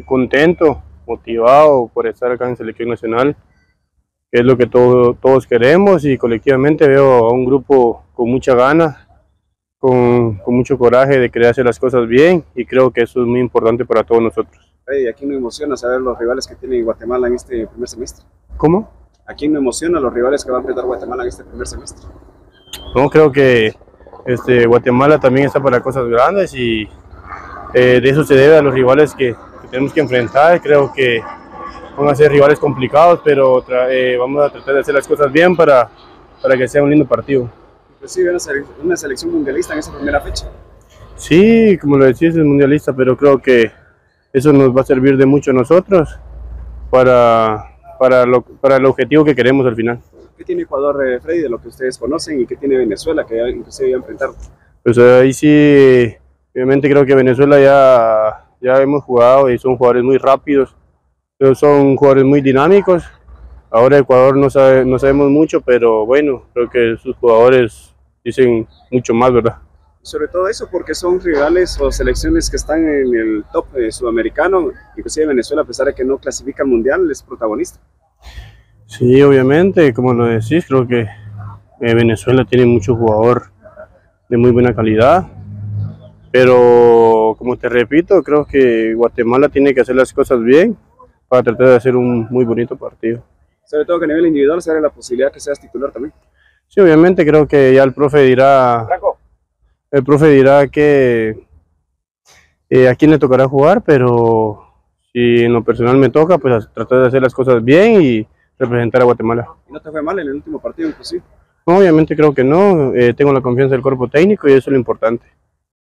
contento, motivado por estar acá en Selección Nacional, que es lo que todos queremos, y colectivamente veo a un grupo con mucha gana, con mucho coraje de querer hacer las cosas bien, y creo que eso es muy importante para todos nosotros. ¿A quién no emociona saber los rivales que tiene Guatemala en este primer semestre? ¿Cómo? ¿A quién no emociona los rivales que va a enfrentar Guatemala en este primer semestre? No, creo que Guatemala también está para cosas grandes, y de eso se debe a los rivales que tenemos que enfrentar. Creo que van a ser rivales complicados, pero vamos a tratar de hacer las cosas bien para que sea un lindo partido. Recibe una selección mundialista en esa primera fecha. Sí, como lo decís, es mundialista, pero creo que eso nos va a servir de mucho a nosotros para el objetivo que queremos al final. ¿Qué tiene Ecuador, Freddy, de lo que ustedes conocen, y qué tiene Venezuela, que inclusive ya enfrentaron? Pues ahí sí, obviamente creo que Venezuela ya hemos jugado y son jugadores muy rápidos, pero son jugadores muy dinámicos. Ahora Ecuador no sabemos mucho, pero bueno, creo que sus jugadores dicen mucho más, ¿verdad? Sobre todo eso, porque son rivales o selecciones que están en el top sudamericano, inclusive Venezuela, a pesar de que no clasifica al mundial, es protagonista. Sí, obviamente, como lo decís, creo que Venezuela tiene mucho jugador de muy buena calidad, pero como te repito, creo que Guatemala tiene que hacer las cosas bien para tratar de hacer un muy bonito partido. Sobre todo que a nivel individual se abre la posibilidad que seas titular también. Sí, obviamente creo que ya el profe dirá que a quién le tocará jugar, pero si en lo personal me toca, pues tratar de hacer las cosas bien y representar a Guatemala. ¿Y no te fue mal en el último partido inclusive? No, obviamente creo que no, tengo la confianza del cuerpo técnico y eso es lo importante.